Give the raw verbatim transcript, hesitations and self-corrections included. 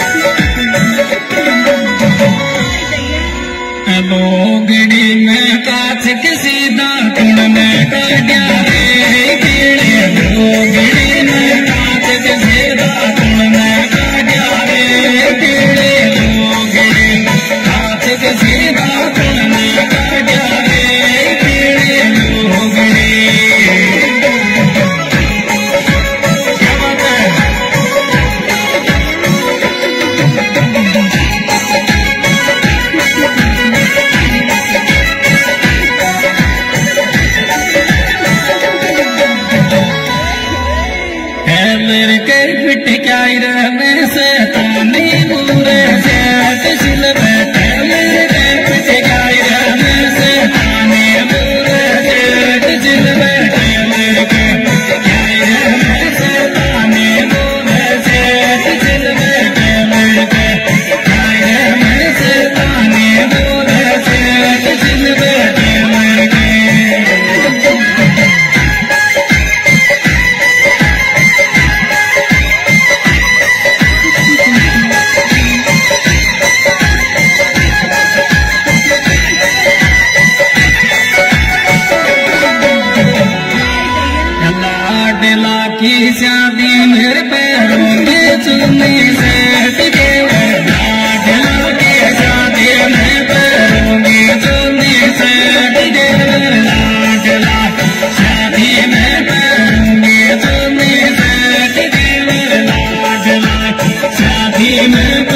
लोगड़ी में काछ किसी दातुन में काट्या रे कीड़े लोगड़ी में काछ किसी दातुन में काट्या रे कीड़े लोगड़ी काछ किसी दातुन में काट्या रे कीड़े लोगड़ी क्या बात है। मेरे के पिट क्या रहने से तानी पूरे से सिल बैठे मेरे के पिट क्या रहने से तानी पूरे से सिल बैठे मेरे के क्या रहने से तानी पूरे से सिल बैठे मेरे के क्या रहने से तानी पूरे से सिल बैठे मेरे के। की शादी मेरे पैरों में चुन्नी से टिके लाडला की शादी मेरे पैरों में चुन्नी से टिके लाडला शादी मेरे पैरों में चुन्नी से टिके लाडला शादी में